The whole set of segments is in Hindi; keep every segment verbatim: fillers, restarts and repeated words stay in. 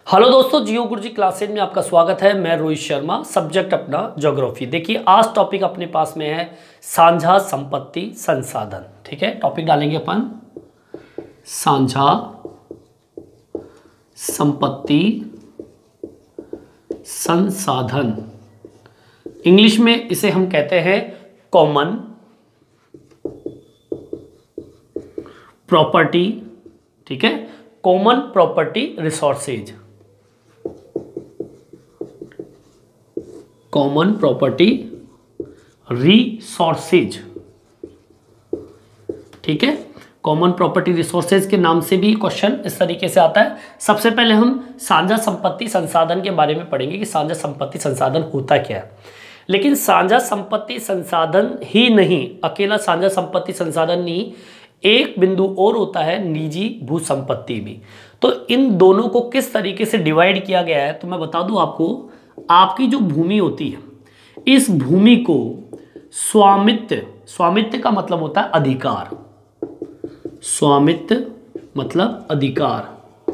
हेलो दोस्तों, जियो गुरुजी क्लासेज में आपका स्वागत है। मैं रोहित शर्मा, सब्जेक्ट अपना ज्योग्राफी। देखिए आज टॉपिक अपने पास में है साझा संपत्ति संसाधन। ठीक है, टॉपिक डालेंगे अपन साझा संपत्ति संसाधन। इंग्लिश में इसे हम कहते हैं कॉमन प्रॉपर्टी। ठीक है, common property resources, common property resources. ठीक है, कॉमन प्रॉपर्टी रिसोर्सेज के नाम से भी क्वेश्चन इस तरीके से आता है। सबसे पहले हम साझा संपत्ति संसाधन के बारे में पढ़ेंगे कि साझा संपत्ति संसाधन होता क्या है। लेकिन साझा संपत्ति संसाधन ही नहीं, अकेला साझा संपत्ति संसाधन नहीं, एक बिंदु और होता है निजी भू संपत्ति भी। तो इन दोनों को किस तरीके से डिवाइड किया गया है तो मैं बता दूं आपको। आपकी जो भूमि होती है, इस भूमि को स्वामित्व, स्वामित्व का मतलब होता है अधिकार, स्वामित्व मतलब अधिकार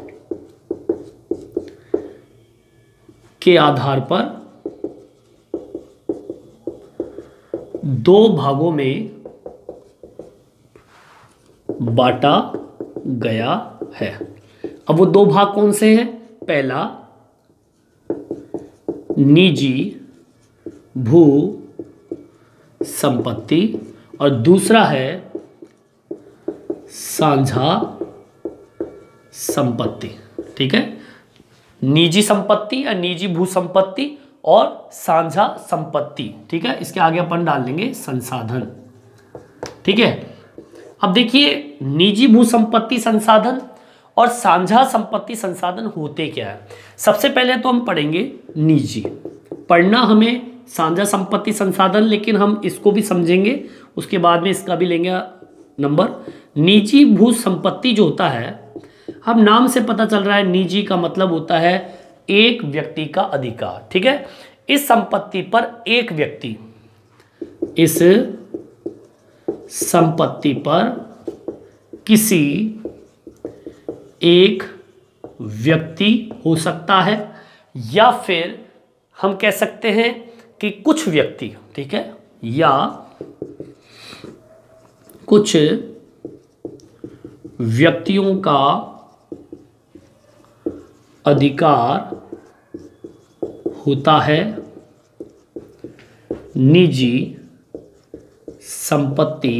के आधार पर दो भागों में बांटा गया है। अब वो दो भाग कौन से हैं? पहला निजी भू संपत्ति और दूसरा है साझा संपत्ति। ठीक है, निजी संपत्ति या निजी भू संपत्ति और साझा संपत्ति। ठीक है, इसके आगे अपन डाल लेंगे संसाधन। ठीक है, अब देखिए निजी भू संपत्ति संसाधन और साझा संपत्ति संसाधन होते क्या है। सबसे पहले तो हम पढ़ेंगे निजी, पढ़ना हमें साझा संपत्ति संसाधन, लेकिन हम इसको भी समझेंगे, उसके बाद में इसका भी लेंगे नंबर। निजी भू संपत्ति जो होता है, हम नाम से पता चल रहा है निजी का मतलब होता है एक व्यक्ति का अधिकार। ठीक है, इस संपत्ति पर एक व्यक्ति, इस संपत्ति पर किसी एक व्यक्ति हो सकता है या फिर हम कह सकते हैं कि कुछ व्यक्ति। ठीक है, या कुछ व्यक्तियों का अधिकार होता है निजी संपत्ति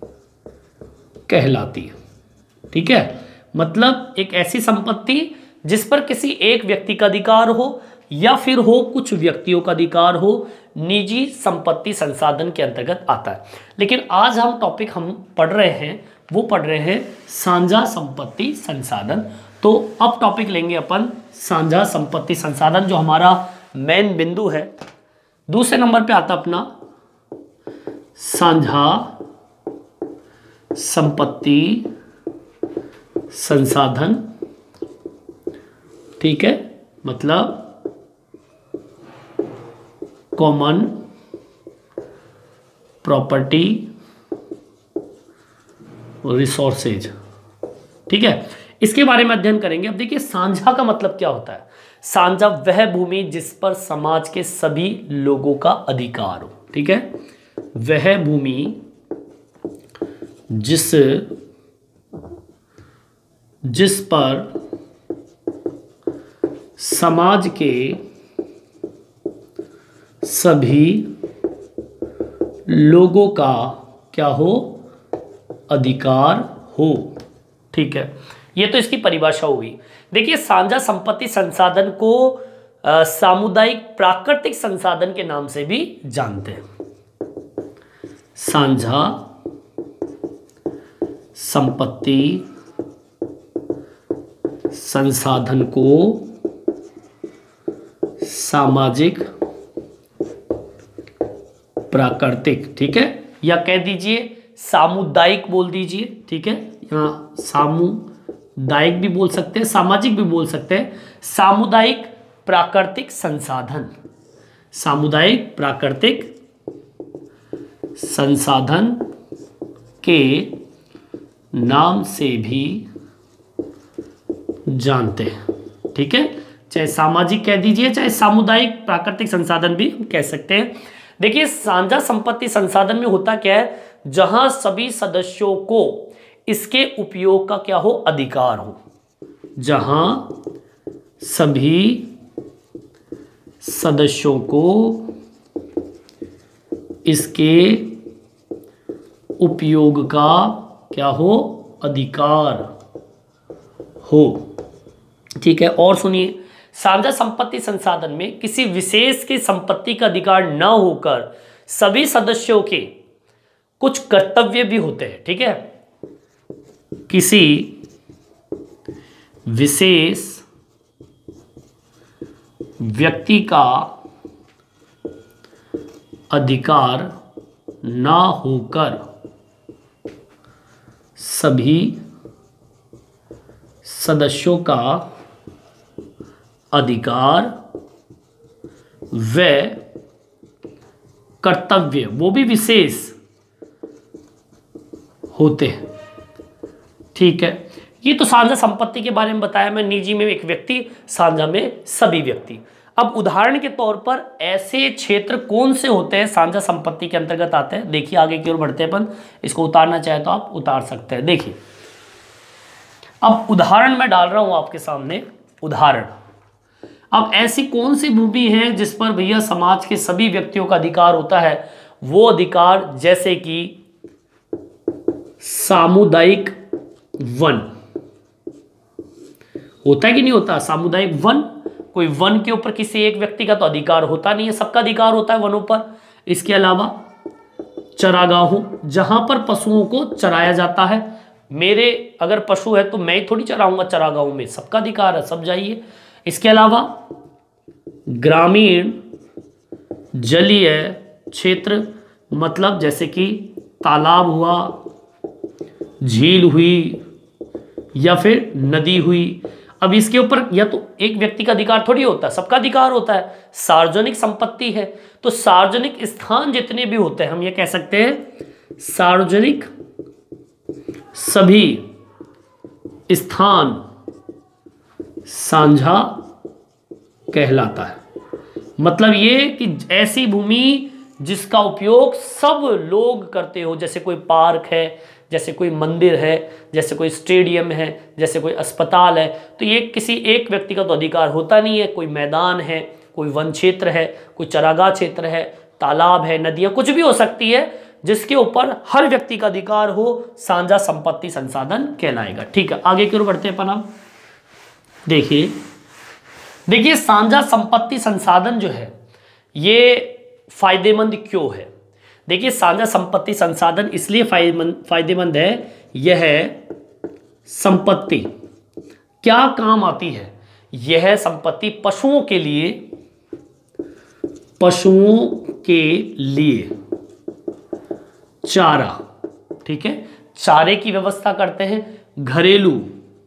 कहलाती है। ठीक है, मतलब एक ऐसी संपत्ति जिस पर किसी एक व्यक्ति का अधिकार हो या फिर हो कुछ व्यक्तियों का अधिकार हो, निजी संपत्ति संसाधन के अंतर्गत आता है। लेकिन आज हम टॉपिक हम पढ़ रहे हैं वो पढ़ रहे हैं साझा संपत्ति संसाधन। तो अब टॉपिक लेंगे अपन साझा संपत्ति संसाधन, जो हमारा मेन बिंदु है। दूसरे नंबर पे आता अपना साझा संपत्ति संसाधन। ठीक है, मतलब कॉमन प्रॉपर्टी रिसोर्सेज। ठीक है, इसके बारे में अध्ययन करेंगे। अब देखिए साझा का मतलब क्या होता है। साझा वह भूमि जिस पर समाज के सभी लोगों का अधिकार हो। ठीक है, वह भूमि जिस जिस पर समाज के सभी लोगों का क्या हो? अधिकार हो। ठीक है, ये तो इसकी परिभाषा हुई। देखिए साझा संपत्ति संसाधन को आ, सामुदायिक प्राकृतिक संसाधन के नाम से भी जानते हैं। साझा संपत्ति संसाधन को सामाजिक प्राकृतिक, ठीक है, या कह दीजिए सामुदायिक बोल दीजिए। ठीक है, यहाँ सामुदायिक भी बोल सकते हैं, सामाजिक भी बोल सकते हैं। सामुदायिक प्राकृतिक संसाधन, सामुदायिक प्राकृतिक संसाधन के नाम से भी जानते हैं। ठीक है, चाहे सामाजिक कह दीजिए, चाहे सामुदायिक प्राकृतिक संसाधन भी हम कह सकते हैं। देखिए साझा संपत्ति संसाधन में होता क्या है, जहां सभी सदस्यों को इसके उपयोग का क्या हो, अधिकार हो। जहां सभी सदस्यों को इसके उपयोग का क्या हो, अधिकार हो। ठीक है, और सुनिए, साझा संपत्ति संसाधन में किसी विशेष की संपत्ति का अधिकार न होकर सभी सदस्यों के कुछ कर्तव्य भी होते हैं। ठीक है, किसी विशेष व्यक्ति का अधिकार न होकर सभी सदस्यों का अधिकार व कर्तव्य वो भी विशेष होते हैं। ठीक है, ये तो साझा संपत्ति के बारे में बताया मैं, निजी में एक व्यक्ति, साझा में सभी व्यक्ति। अब उदाहरण के तौर पर ऐसे क्षेत्र कौन से होते हैं साझा संपत्ति के अंतर्गत आते हैं, देखिए आगे की ओर बढ़ते हैं अपन। इसको उतारना चाहे तो आप उतार सकते हैं। देखिए अब उदाहरण मैं डाल रहा हूं आपके सामने, उदाहरण। अब ऐसी कौन सी भूमि है जिस पर भैया समाज के सभी व्यक्तियों का अधिकार होता है, वो अधिकार जैसे कि सामुदायिक वन होता है कि नहीं होता, सामुदायिक वन। कोई वन के ऊपर किसी एक व्यक्ति का तो अधिकार होता नहीं है, सबका अधिकार होता है वनों पर। इसके अलावा चरागाहों, जहां पर पशुओं को चराया जाता है। मेरे अगर पशु है तो मैं ही थोड़ी चराऊंगा चरागाहों में, सबका अधिकार है, सब जाइए। इसके अलावा ग्रामीण जलीय क्षेत्र, मतलब जैसे कि तालाब हुआ, झील हुई या फिर नदी हुई। अब इसके ऊपर या तो एक व्यक्ति का अधिकार थोड़ी होता है, सबका अधिकार होता है। सार्वजनिक संपत्ति है तो सार्वजनिक स्थान जितने भी होते हैं, हम ये कह सकते हैं सार्वजनिक सभी स्थान साझा कहलाता है। मतलब ये कि ऐसी भूमि जिसका उपयोग सब लोग करते हो, जैसे कोई पार्क है, जैसे कोई मंदिर है, जैसे कोई स्टेडियम है, जैसे कोई अस्पताल है, तो ये किसी एक व्यक्ति का तो अधिकार होता नहीं है। कोई मैदान है, कोई वन क्षेत्र है, कोई चरागाह क्षेत्र है, तालाब है, नदियाँ, कुछ भी हो सकती है जिसके ऊपर हर व्यक्ति का अधिकार हो, साझा संपत्ति संसाधन कहलाएगा। ठीक है, आगे की ओर बढ़ते हैं अपन। हम देखिए देखिए साझा संपत्ति संसाधन जो है ये फायदेमंद क्यों है। देखिए साझा संपत्ति संसाधन इसलिए फायदेमंद फायदेमंद है, यह संपत्ति क्या काम आती है। यह संपत्ति पशुओं के लिए पशुओं के लिए चारा, ठीक है, चारे की व्यवस्था करते हैं। घरेलू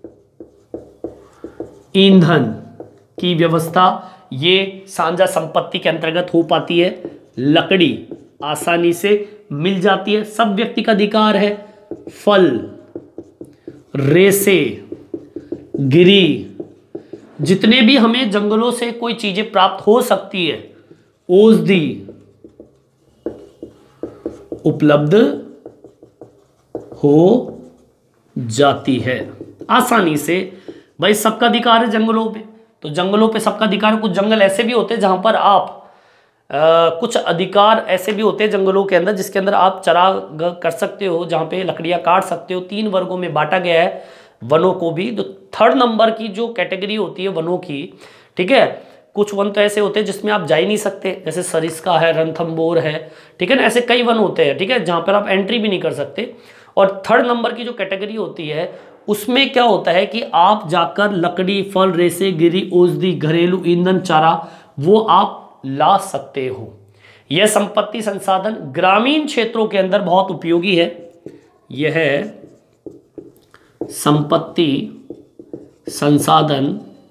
ईंधन की व्यवस्था ये साझा संपत्ति के अंतर्गत हो पाती है। लकड़ी आसानी से मिल जाती है, सब व्यक्ति का अधिकार है। फल, रेसे, गिरी, जितने भी हमें जंगलों से कोई चीजें प्राप्त हो सकती है, औषधि उपलब्ध हो जाती है आसानी से। भाई सबका अधिकार है जंगलों पे, तो जंगलों पे सबका अधिकार है। कुछ जंगल ऐसे भी होते हैं जहां पर आप आ, कुछ अधिकार ऐसे भी होते हैं जंगलों के अंदर जिसके अंदर आप चरा कर सकते हो, जहां पे लकड़ियां काट सकते हो। तीन वर्गों में बांटा गया है वनों को भी। तो थर्ड नंबर की जो कैटेगरी होती है वनों की, ठीक है, कुछ वन तो ऐसे होते हैं जिसमें आप जा ही नहीं सकते, जैसे सरिस्का है, रणथंबोर है, ठीक है ना, ऐसे कई वन होते हैं, ठीक है, जहां पर आप एंट्री भी नहीं कर सकते। और थर्ड नंबर की जो कैटेगरी होती है उसमें क्या होता है कि आप जाकर लकड़ी, फल, रेसे, गिरी, औषधि, घरेलू ईंधन, चारा वो आप ला सकते हो। यह संपत्ति संसाधन ग्रामीण क्षेत्रों के अंदर बहुत उपयोगी है। यह संपत्ति संसाधन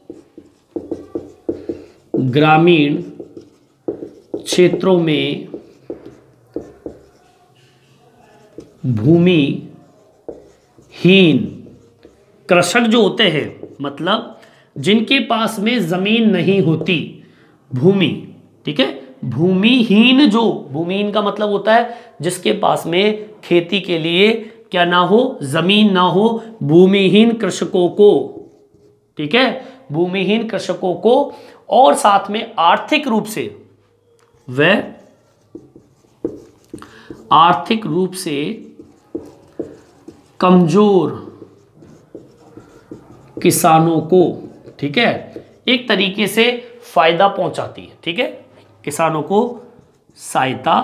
ग्रामीण क्षेत्रों में भूमि हीन कृषक जो होते हैं, मतलब जिनके पास में जमीन नहीं होती, भूमि, ठीक है, भूमिहीन, जो भूमिहीन का मतलब होता है जिसके पास में खेती के लिए क्या ना हो, जमीन ना हो, भूमिहीन कृषकों को, ठीक है, भूमिहीन कृषकों को, और साथ में आर्थिक रूप से वह आर्थिक रूप से कमजोर किसानों को, ठीक है, एक तरीके से फायदा पहुंचाती है, ठीक है, किसानों को सहायता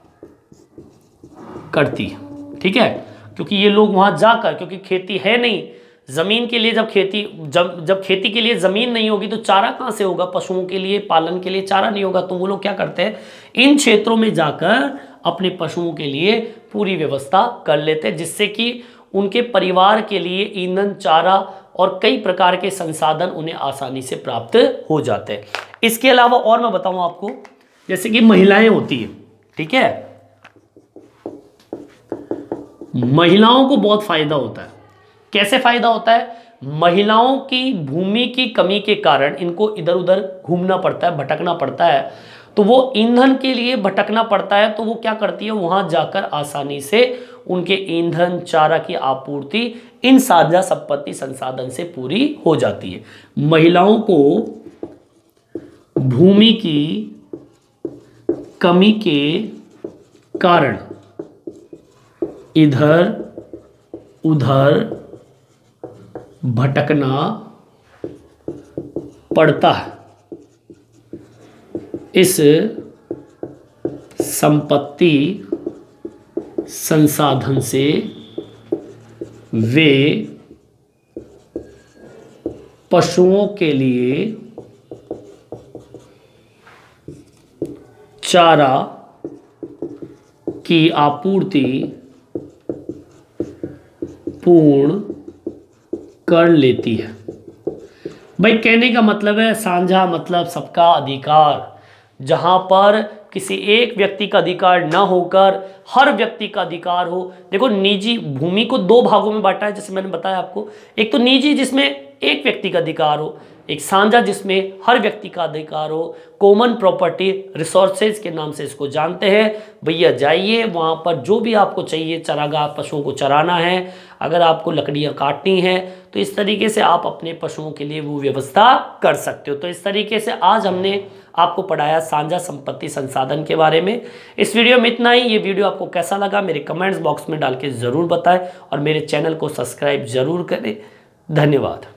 करती है, ठीक है, क्योंकि ये लोग वहां जाकर, क्योंकि खेती है नहीं, जमीन के लिए जब खेती जब जब खेती के लिए जमीन नहीं होगी तो चारा कहां से होगा, पशुओं के लिए पालन के लिए चारा नहीं होगा, तो वो लोग क्या करते हैं, इन क्षेत्रों में जाकर अपने पशुओं के लिए पूरी व्यवस्था कर लेते हैं, जिससे कि उनके परिवार के लिए ईंधन, चारा और कई प्रकार के संसाधन उन्हें आसानी से प्राप्त हो जाते हैं। इसके अलावा और मैं बताऊं आपको, जैसे कि महिलाएं होती है, ठीक है, महिलाओं को बहुत फायदा होता है। कैसे फायदा होता है, महिलाओं की भूमि की कमी के कारण इनको इधर उधर घूमना पड़ता है, भटकना पड़ता है, तो वो ईंधन के लिए भटकना पड़ता है, तो वो क्या करती है, वहां जाकर आसानी से उनके ईंधन, चारा की आपूर्ति इन साझा संपत्ति संसाधन से पूरी हो जाती है। महिलाओं को भूमि की कमी के कारण इधर उधर भटकना पड़ता है। इस संपत्ति संसाधन से वे पशुओं के लिए चारा की आपूर्ति पूर्ण कर लेती है। भाई कहने का मतलब है, साझा मतलब सबका अधिकार, जहां पर किसी एक व्यक्ति का अधिकार ना होकर हर व्यक्ति का अधिकार हो। देखो, निजी भूमि को दो भागों में बांटा है, जैसे मैंने बताया आपको, एक तो निजी जिसमें एक व्यक्ति का अधिकार हो, एक साझा जिसमें हर व्यक्ति का अधिकार हो। कॉमन प्रॉपर्टी रिसोर्सेज के नाम से इसको जानते हैं। भैया जाइए वहाँ पर, जो भी आपको चाहिए, चरागाह, पशुओं को चराना है, अगर आपको लकड़ियाँ काटनी है, तो इस तरीके से आप अपने पशुओं के लिए वो व्यवस्था कर सकते हो। तो इस तरीके से आज हमने आपको पढ़ाया साझा संपत्ति संसाधन के बारे में। इस वीडियो में इतना ही। ये वीडियो आपको कैसा लगा मेरे कमेंट्स बॉक्स में डाल के ज़रूर बताएं और मेरे चैनल को सब्सक्राइब जरूर करें। धन्यवाद।